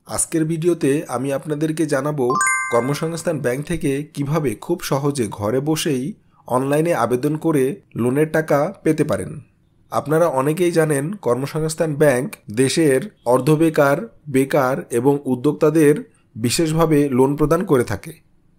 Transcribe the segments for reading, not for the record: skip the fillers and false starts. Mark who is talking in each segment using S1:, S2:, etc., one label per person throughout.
S1: আজকের ভিডিওতে আমি আপনাদেরকে জানাবো কর্মসংস্থান ব্যাংক থেকে কিভাবে খুব সহজে ঘরে বসেই অনলাইনে আবেদন করে লোনের টাকা পেতে পারেন। আপনারা অনেকেই জানেন কর্মসংস্থান ব্যাংক দেশের অর্ধবেকার, বেকার এবং উদ্যোক্তাদের বিশেষভাবে লোন প্রদান করে থাকে।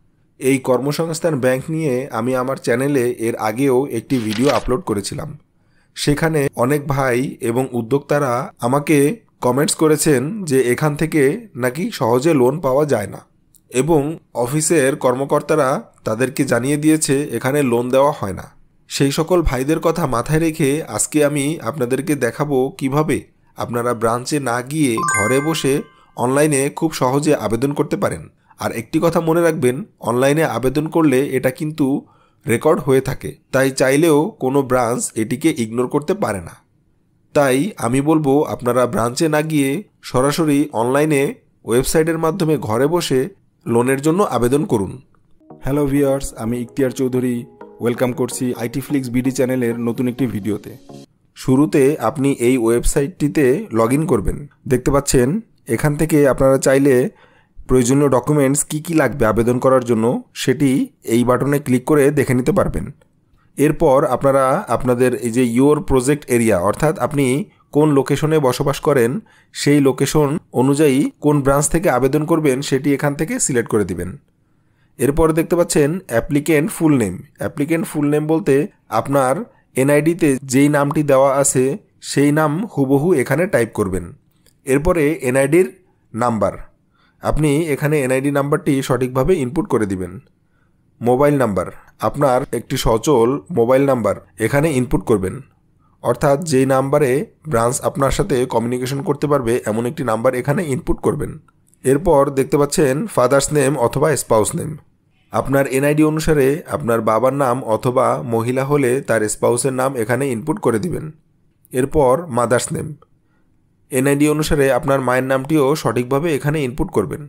S1: এই কর্মসংস্থান ব্যাংক নিয়ে আমি আমার চ্যানেলে এর আগেও একটি ভিডিও আপলোড করেছিলাম। সেখানে অনেক ভাই এবং উদ্যোক্তারা আমাকে কমেন্টস করেছেন যে এখান থেকে নাকি সহজে লোন পাওয়া যায় না, এবং অফিসের কর্মকর্তারা তাদেরকে জানিয়ে দিয়েছে এখানে লোন দেওয়া হয় না। সেই সকল ভাইদের কথা মাথায় রেখে আজকে আমি আপনাদেরকে দেখাবো কিভাবে আপনারা ব্রাঞ্চে না গিয়ে ঘরে বসে অনলাইনে খুব সহজে আবেদন করতে পারেন। আর একটি কথা মনে রাখবেন, অনলাইনে আবেদন করলে এটা কিন্তু রেকর্ড হয়ে থাকে, তাই চাইলেও কোনো ব্রাঞ্চ এটিকে ইগনোর করতে পারে না। তাই আমি বলবো আপনারা ব্রাঞ্চে না গিয়ে সরাসরি অনলাইনে ওয়েবসাইটের মাধ্যমে ঘরে বসে লোনের জন্য আবেদন করুন। হ্যালো ভিউয়ার্স, আমি ইখতিয়ার চৌধুরী ওয়েলকাম করছি আইটি ফ্লিক্স বিডি চ্যানেলের নতুন একটি ভিডিওতে। শুরুতে আপনি এই ওয়েবসাইটটিতে লগ ইন করবেন। দেখতে পাচ্ছেন এখান থেকে আপনারা চাইলে প্রয়োজনীয় ডকুমেন্টস কী লাগবে আবেদন করার জন্য সেটি এই বাটনে ক্লিক করে দেখে নিতে পারবেন। এরপর আপনারা আপনাদের এই যে ইয়োর প্রজেক্ট এরিয়া, অর্থাৎ আপনি কোন লোকেশনে বসবাস করেন সেই লোকেশন অনুযায়ী কোন ব্রাঞ্চ থেকে আবেদন করবেন সেটি এখান থেকে সিলেক্ট করে দিবেন। এরপর দেখতে পাচ্ছেন applicant full name. Applicant full name বলতে আপনার এনআইডিতে যেই নামটি দেওয়া আছে সেই নাম হুবহু এখানে টাইপ করবেন। এরপরে এনআইডির নাম্বার, আপনি এখানে এনআইডি নাম্বারটি সঠিকভাবে ইনপুট করে দিবেন। মোবাইল নাম্বার, আপনার একটি সচল মোবাইল নাম্বার এখানে ইনপুট করবেন, অর্থাৎ যেই নাম্বারে ব্রাঞ্চ আপনার সাথে কমিউনিকেশন করতে পারবে এমন একটি নাম্বার এখানে ইনপুট করবেন। এরপর দেখতে পাচ্ছেন ফাদার্স নেম অথবা স্পাউস নেম। আপনার এনআইডি অনুসারে আপনার বাবার নাম অথবা মহিলা হলে তার স্পাউসের নাম এখানে ইনপুট করে দিবেন। এরপর মাদার্স নেম, এনআইডি অনুসারে আপনার মায়ের নামটিও সঠিকভাবে এখানে ইনপুট করবেন।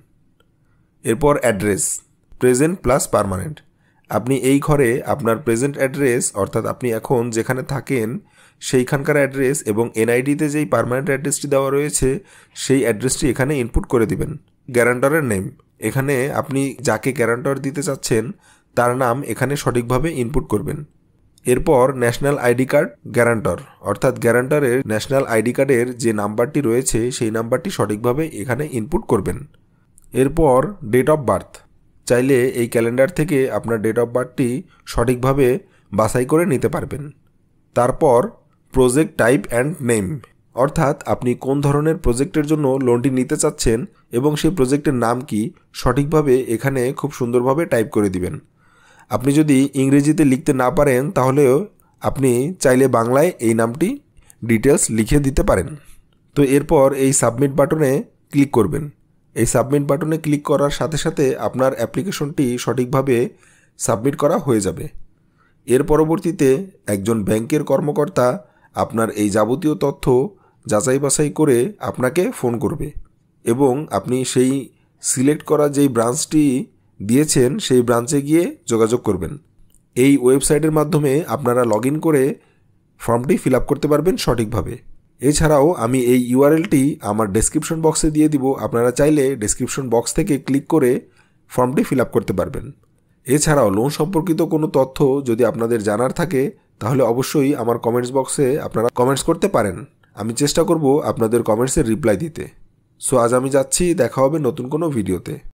S1: এরপর অ্যাড্রেস, প্রেজেন্ট প্লাস পার্মানেন্ট। আপনি এই ঘরে আপনার প্রেজেন্ট অ্যাড্রেস, অর্থাৎ আপনি এখন যেখানে থাকেন সেইখানকার অ্যাড্রেস এবং এনআইডিতে যেই পার্মানেন্ট অ্যাড্রেসটি দেওয়া রয়েছে সেই অ্যাড্রেসটি এখানে ইনপুট করে দিবেন। গ্যারান্টরের নেম, এখানে আপনি যাকে গ্যারান্টর দিতে চাচ্ছেন তার নাম এখানে সঠিকভাবে ইনপুট করবেন। এরপর ন্যাশনাল আইডি কার্ড গ্যারান্টর, অর্থাৎ গ্যারান্টরের ন্যাশনাল আইডি কার্ডের যে নাম্বারটি রয়েছে সেই নাম্বারটি সঠিকভাবে এখানে ইনপুট করবেন। এরপর ডেট অফ বার্থ, চাইলে এই ক্যালেন্ডার থেকে আপনার ডেট অফ বার্থটি সঠিকভাবে বাছাই করে নিতে পারবেন। তারপর প্রজেক্ট টাইপ অ্যান্ড নেম, অর্থাৎ আপনি কোন ধরনের প্রজেক্টের জন্য লোনটি নিতে চাচ্ছেন এবং সেই প্রজেক্টের নাম কি সঠিকভাবে এখানে খুব সুন্দরভাবে টাইপ করে দিবেন। আপনি যদি ইংরেজিতে লিখতে না পারেন তাহলেও আপনি চাইলে বাংলায় এই নামটি ডিটেলস লিখে দিতে পারেন। তো এরপর এই সাবমিট বাটনে ক্লিক করবেন। এই সাবমিট বাটনে ক্লিক করার সাথে সাথে আপনার অ্যাপ্লিকেশনটি সঠিকভাবে সাবমিট করা হয়ে যাবে। এর পরবর্তীতে একজন ব্যাংকের কর্মকর্তা আপনার এই যাবতীয় তথ্য যাচাই বাছাই করে আপনাকে ফোন করবে এবং আপনি সেই সিলেক্ট করা যেই ব্রাঞ্চটি দিয়েছেন সেই ব্রাঞ্চে গিয়ে যোগাযোগ করবেন। এই ওয়েবসাইটের মাধ্যমে আপনারা লগ ইন করে ফর্মটি ফিল আপ করতে পারবেন সঠিকভাবে। এছাড়াও আমি এই ইউআরএলটি আমার ডেসক্রিপশন বক্সে দিয়ে দিব, আপনারা চাইলে ডেসক্রিপশন বক্স থেকে ক্লিক করে ফর্মটি ফিল আপ করতে পারবেন। এছাড়াও লোন সম্পর্কিত কোনো তথ্য যদি আপনাদের জানার থাকে তাহলে অবশ্যই আমার কমেন্টস বক্সে আপনারা কমেন্টস করতে পারেন। আমি চেষ্টা করব আপনাদের কমেন্টসের রিপ্লাই দিতে। সো আজ আমি যাচ্ছি, দেখা হবে নতুন কোনো ভিডিওতে।